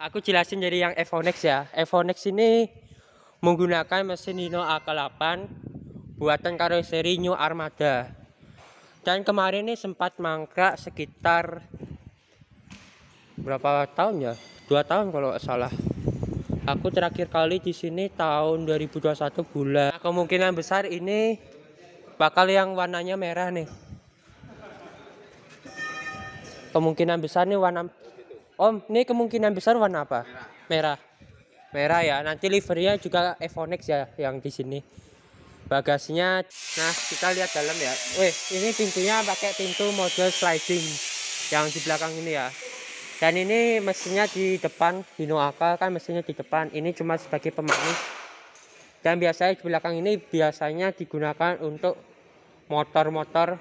Aku jelasin dari yang Evonex ya. Evonex ini menggunakan mesin Hino AK8 buatan karoseri New Armada. Dan kemarin ini sempat mangkrak sekitar berapa tahun ya? 2 tahun kalau nggak salah. Aku terakhir kali di sini tahun 2021 bulan. Nah, kemungkinan besar ini bakal yang warnanya merah nih. Kemungkinan besar nih warna Om, ini kemungkinan besar warna apa? Merah. Merah ya. Nanti livernya juga Evonex ya yang di sini. Bagasinya, nah kita lihat dalam ya. Wih, ini pintunya pakai pintu mode sliding yang di belakang ini ya. Dan ini mesinnya di depan, Hino AK kan mesinnya di depan. Ini cuma sebagai pemanis. Dan biasanya di belakang ini biasanya digunakan untuk motor-motor.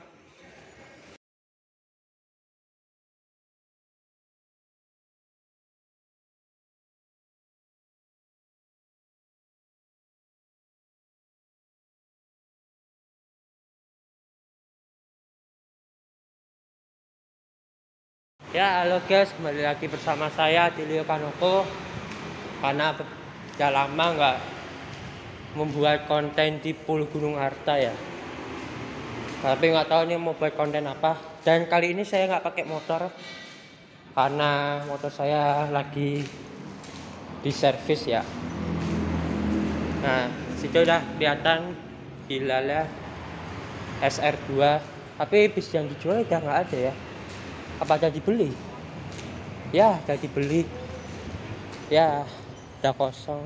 Ya halo guys, kembali lagi bersama saya di Leo Kanoko. Karena udah lama nggak membuat konten di Pulau Gunung Harta ya, tapi nggak tahu nih mau buat konten apa. Dan kali ini saya nggak pakai motor karena motor saya lagi di servis ya. Nah situ udah kelihatan hilalnya SR2, tapi bis yang dijual udah nggak ada ya. Apa ada dibeli? Ya udah dibeli ya, udah kosong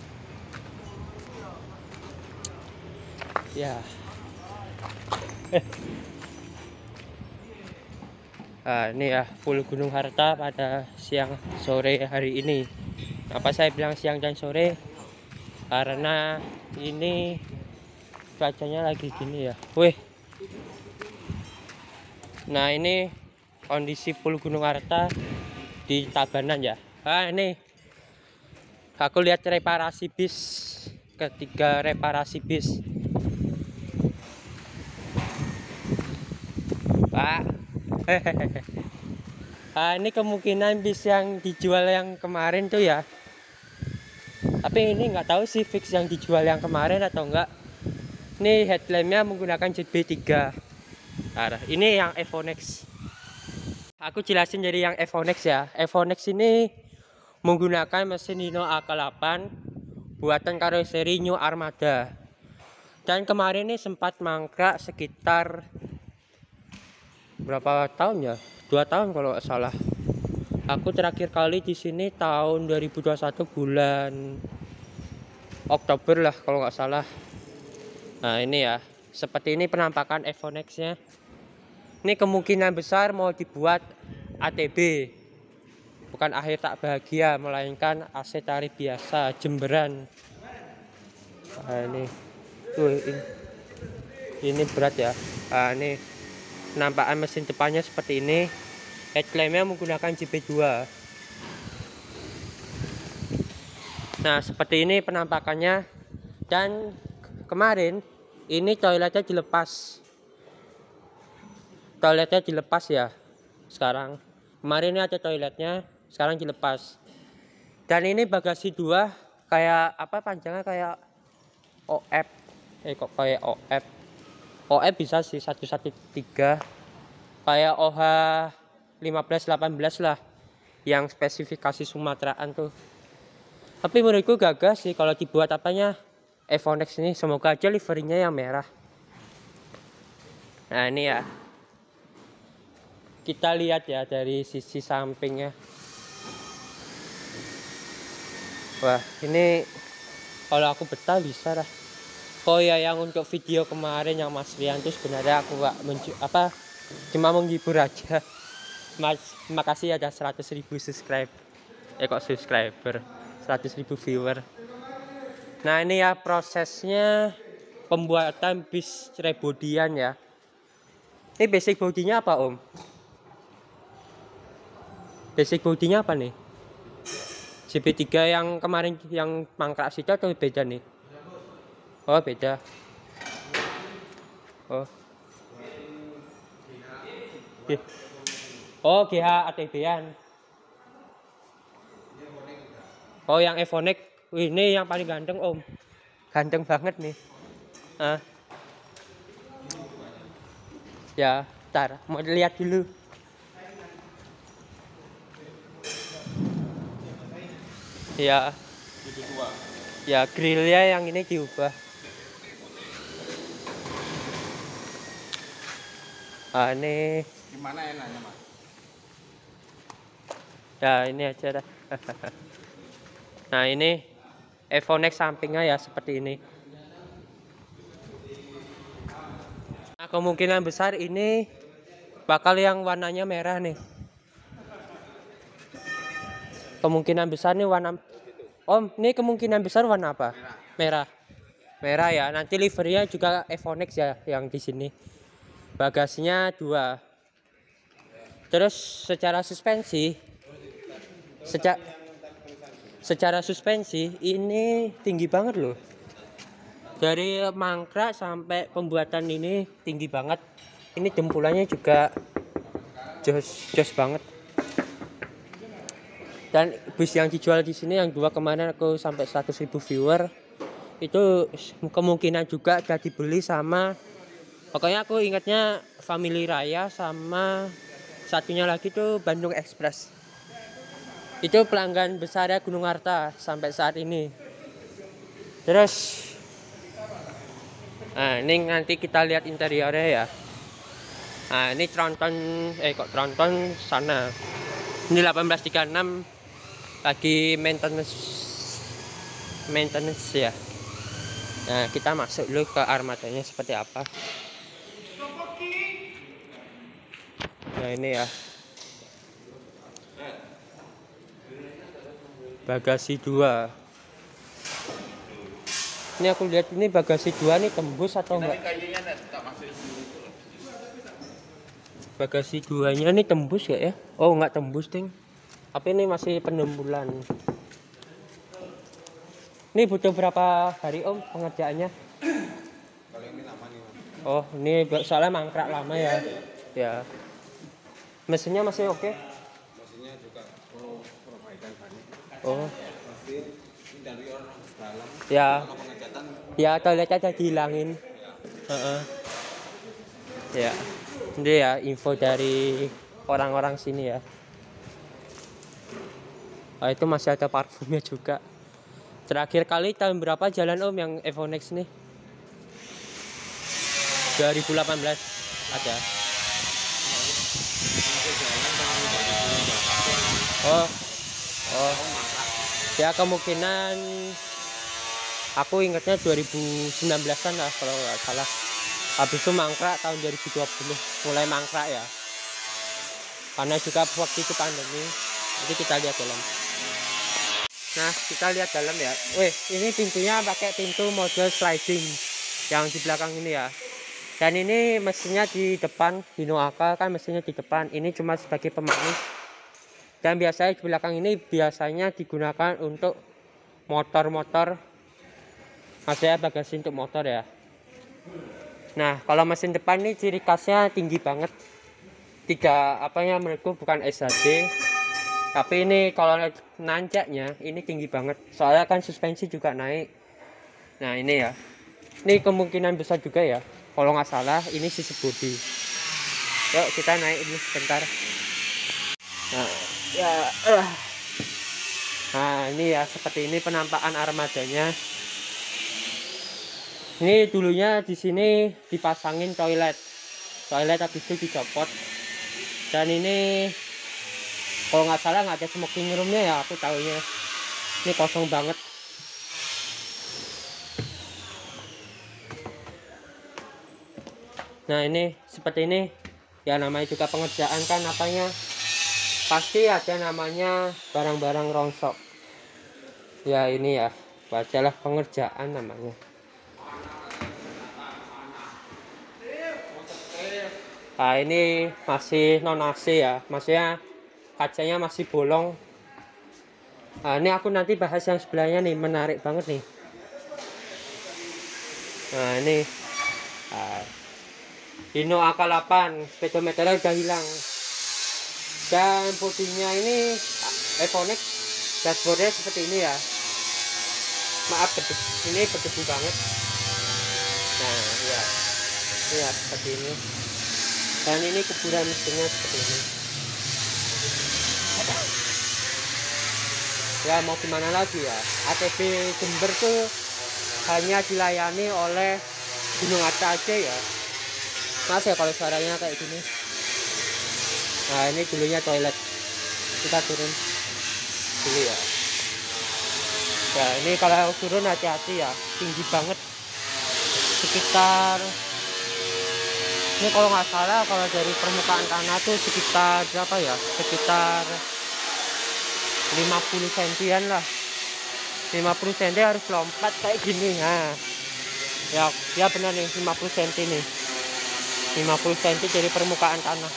ya. Nah, ini ya Pulau Gunung Harta pada siang sore hari ini. Apa saya bilang siang dan sore? Karena ini cuacanya lagi gini ya. Wih. Nah ini kondisi Pulau Gunung Harta di Tabanan ya. Nah ini aku lihat reparasi bis, ketiga reparasi bis. Pak. Nah, ini kemungkinan bis yang dijual yang kemarin tuh ya. Tapi ini nggak tahu sih fix yang dijual yang kemarin atau enggak. Ini headlampnya menggunakan JB3. Nah, ini yang Evonex. Aku jelasin dari yang Evonex ya. Evonex ini menggunakan mesin Hino AK8 buatan karoseri New Armada. Dan kemarin ini sempat mangkrak sekitar berapa tahun ya? 2 tahun kalau nggak salah. Aku terakhir kali di sini tahun 2021 bulan Oktober lah kalau nggak salah. Nah ini ya, seperti ini penampakan Evonex-nya. Ini kemungkinan besar mau dibuat ATB, bukan akhir tak bahagia, melainkan AC tarif biasa Jemberan. Nah, ini berat ya. Nah, ini penampakan mesin depannya seperti ini. Headlampnya menggunakan JP2. Nah seperti ini penampakannya. Dan kemarin ini toiletnya dilepas. Toiletnya dilepas ya. Sekarang kemarin ini ada toiletnya, sekarang dilepas. Dan ini bagasi 2 kayak apa, panjangnya kayak OF. Kok kayak OF. OF bisa sih 113. Kayak OH 15-18 lah, yang spesifikasi Sumateraan tuh. Tapi menurutku gagah sih kalau dibuat apanya Evonex ini. Semoga aja liverinya yang merah. Nah ini ya, kita lihat ya dari sisi sampingnya. Wah ini kalau aku betah bisa lah. Oh ya, yang untuk video kemarin yang Mas Rian tuh sebenarnya aku gak cuma menghibur aja. Terima kasih ada 100.000 subscribe. Kok subscriber, 100.000 viewer. Nah ini ya prosesnya pembuatan bis rebodian ya. Ini basic bodinya apa Om? Basic bodinya apa nih? JP3 yang kemarin yang mangkrak situ atau beda nih? Oh beda. Oh. Oh GH ATB-an. Oh, yang Evonik. Ini yang paling ganteng, Om. Ganteng banget nih. Ya, ntar mau lihat dulu. Ya. Ya, grillnya yang ini diubah. Ini gimana enaknya, Mas? ya ini aja dah. Nah, ini Evonik sampingnya ya seperti ini. Nah, kemungkinan besar ini bakal yang warnanya merah nih. Kemungkinan besar nih warna Om, ini kemungkinan besar warna apa? Merah. Merah ya. Nanti livernya juga Evonik ya yang di sini. Bagasinya 2. Terus secara suspensi ini tinggi banget loh. Dari mangkrak sampai pembuatan ini tinggi banget. Ini jempulannya juga jos banget. Dan bus yang dijual di sini yang 2 kemarin aku sampai 100.000 viewer itu kemungkinan juga udah dibeli sama, pokoknya aku ingatnya Family Raya sama satunya lagi tuh Bandung Express. Itu pelanggan besar ya Gunung Arta sampai saat ini. Terus nah, ini nanti kita lihat interiornya ya. Nah, ini tronton tronton sana. Ini 1836 lagi maintenance ya. Nah, kita masuk dulu ke armadanya seperti apa. Nah, ini ya. Bagasi 2. Ini aku lihat ini bagasi 2 nih tembus atau enggak? Bagasi 2-nya nih tembus ya? Oh, enggak tembus, Ting. Tapi ini masih penembulan. Ini butuh berapa hari Om pengerjaannya? Kalau ini lama nih, Mas. Oh, ini soalnya mangkrak lama ya. Ya. Mesinnya masih oke? Mesinnya juga perbaikan banyak. Oh. Mesin interior dalam. Ya. Kalau pengecatan Ya, toiletnya aja dihilangin. Ya. Ini ya info dari orang-orang sini ya. Oh, itu masih ada parfumnya juga. Terakhir kali tahun berapa jalan Om yang Evonik nih? 2018 ada. Oh. Ya kemungkinan aku ingatnya 2019-an lah kalau nggak salah. Habis itu mangkrak tahun 2020 mulai mangkrak ya. Karena juga waktu itu pandemi. Jadi kita lihat dalam. Nah, kita lihat dalam ya. Wih, ini pintunya pakai pintu model sliding yang di belakang ini ya. Dan ini mesinnya di depan, Hino AK kan mesinnya di depan. Ini cuma sebagai pemanis. Dan biasanya di belakang ini biasanya digunakan untuk motor-motor. Maksudnya bagasi untuk motor ya. Nah, kalau mesin depan ini ciri khasnya tinggi banget. Menurutku bukan SHD. Tapi ini kalau nanjaknya ini tinggi banget. Soalnya kan suspensi juga naik. Nah, ini ya. Ini kemungkinan besar juga ya. Kalau nggak salah ini sisi bodi. Yuk kita naik dulu sebentar. Nah, ya. Nah, ini ya seperti ini penampakan armadanya. Ini dulunya di sini dipasangin toilet habis itu dicopot. Dan ini kalau nggak salah nggak ada smoking roomnya ya, aku tahunya. Ini kosong banget. Nah, ini seperti ini ya, namanya juga pengerjaan kan apanya pasti ada namanya barang-barang rongsok ya. Ini ya bacalah pengerjaan namanya. Nah, ini masih non AC ya, maksudnya kacanya masih bolong. Nah, ini aku nanti bahas yang sebelahnya nih, menarik banget nih. Nah, ini Hino AK8 speedometernya udah hilang. Dan bodinya ini Evonik Dashboardnya seperti ini ya. Maaf ini berdebu banget. Nah ya, ini ya seperti ini. Dan ini kuburan mesinnya seperti ini. Ya mau gimana lagi ya, ATB Jember tuh hanya dilayani oleh Gunung Arta aja ya. Maaf ya kalau suaranya kayak gini. Nah ini dulunya toilet, kita turun dulu ya. Ya ini kalau turun hati-hati ya, tinggi banget, sekitar ini kalau nggak salah kalau dari permukaan tanah tuh sekitar berapa ya, sekitar 50 sentian lah, 50 cm harus lompat kayak gini. Nah ya benar nih 50 cm nih, 50 cm dari permukaan tanah.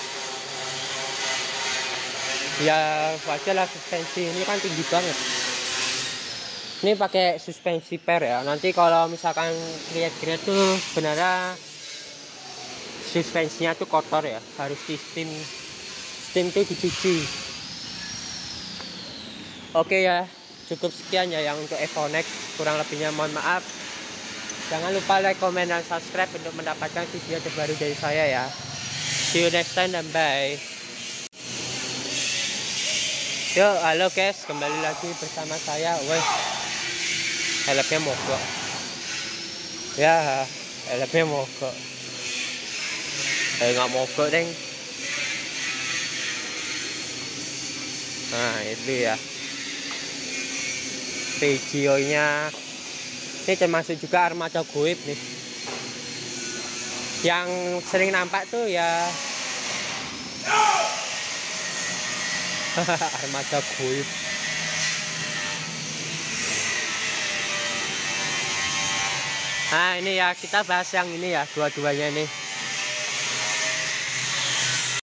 Ya wajar lah, suspensi ini kan tinggi banget. Ini pakai suspensi per ya. Nanti kalau misalkan lihat-lihat tuh sebenarnya suspensinya tuh kotor ya, harus di steam tuh dicuci. Oke ya, cukup sekian ya yang untuk Evonex, kurang lebihnya mohon maaf. Jangan lupa like, comment, dan subscribe untuk mendapatkan video terbaru dari saya ya. See you next time dan bye. Yuk, halo guys, kembali lagi bersama saya. Weh, helmnya mogok. Ya, helmnya mogok. Nggak mogok deng. Nah itu ya videonya. Ini termasuk juga armada goib nih. Yang sering nampak tuh ya armada goib. Nah ini ya, kita bahas yang ini ya, dua-duanya nih.